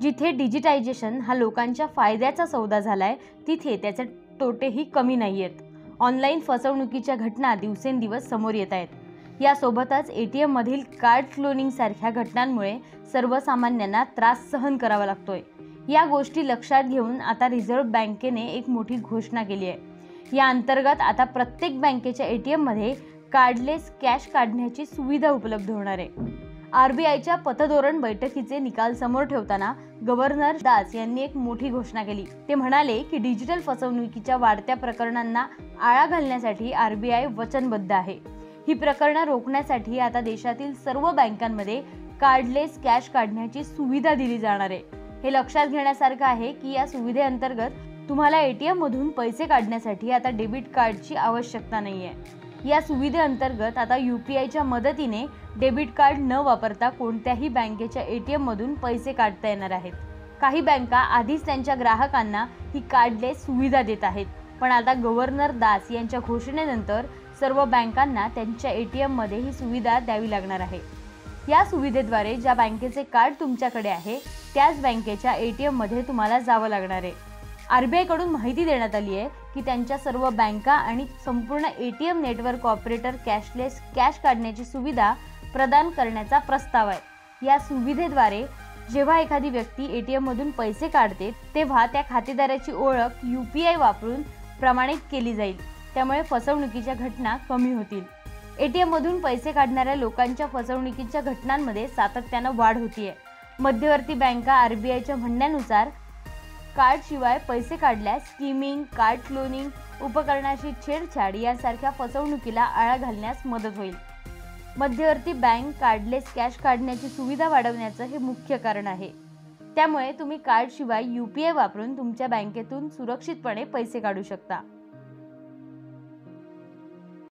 जिथे डिजिटायझेशन हा लोकांच्या फायद्याचा सौदा झालाय, तिथे त्याचे तोटेही कमी नाहीयेत। ऑनलाईन फसवणुकीच्या घटना दिवसेंदिवस समोर येत आहेत। यासोबतच एटीएम मधील कार्ड क्लोनिंग सारख्या घटनांमुळे सर्वसामान्यांना त्रास सहन करावा लागतोय। या गोष्टी लक्षात घेऊन आता रिझर्व्ह बँकेने एक मोठी घोषणा केली आहे। या अंतर्गत आता प्रत्येक बँकेच्या एटीएम मध्ये कार्डलेस कॅश काढण्याची सुविधा उपलब्ध होणार आहे। आरबीआयच्या पतधोरण बैठकीचे निकाल समोर ठेवताना गव्हर्नर दास यांनी एक मोठी घोषणा केली। ते म्हणाले की डिजिटल फसवणुकीच्या वाढत्या प्रकरणांना आळा घालण्यासाठी आरबीआय वचनबद्ध आहे। ही प्रकरणे रोखण्यासाठी आता देशातील सर्व बँकांमध्ये कार्डलेस कॅश काढण्याची सुविधा दिली जाणार आहे। हे लक्षात घेण्यासारखं आहे की या सुविधेअंतर्गत तुम्हाला एटीएम मधून पैसे काढण्यासाठी आता डेबिट कार्डची आवश्यकता नाहीये। या सुविधेअंतर्गत आता यूपीआयच्या मदतीने डेबिट कार्ड न वापरता कोणत्याही बँकेच्या एटीएम मधून पैसे काढता येणार आहेत। काही बँका आधीच त्यांच्या ग्राहकांना ही कार्डलेस सुविधा देत आहेत, पण आता गव्हर्नर दास यांच्या घोषणेनंतर सर्व बँकांना त्यांच्या एटीएम मध्ये ही सुविधा द्यावी लागणार आहे। या सुविधेद्वारे ज्या बँकेचे कार्ड तुमच्याकडे आहे त्याच बँकेच्या एटीएम मध्ये तुम्हाला जावं लागणार आहे। आरबीआय कडून माहिती देण्यात आली आहे की त्यांच्या सर्व बँका आणि संपूर्ण ATM network operator cashless cash काढण्याची सुविधा प्रदान करण्याचा प्रस्ताव आहे। या सुविधेद्वारे जेव्हा एखादी व्यक्ती एटीएम मधून पैसे काढते तेव्हा त्या खातेदाराची ओळख यूपीआय वापरून प्रमाणित केली जाईल, त्यामुळे फसवणुकीच्या घटना कमी होतील। एटीएम मधून पैसे काढणाऱ्या लोकांच्या फसवणुकीच्या घटनांमध्ये सातत्याने वाढ होतीये। मध्यवर्ती बँका आरबीआयच्या म्हणण्यानुसार कार्ड शिवाय पैसे काढल्यास स्कीमिंग, कार्ड क्लोनिंग, उपकरणाशी छेडछाड यासारख्या फसवणुकीला आळा घालण्यास मदत होईल। मध्यवर्ती बँक कार्डलेस कॅश काढण्याची सुविधा वाढवण्याचं हे मुख्य कारण आहे। त्यामुळे तुम्ही कार्ड शिवाय यूपीआय वापरून तुमच्या बँकेतून सुरक्षितपणे पैसे काढू शकता।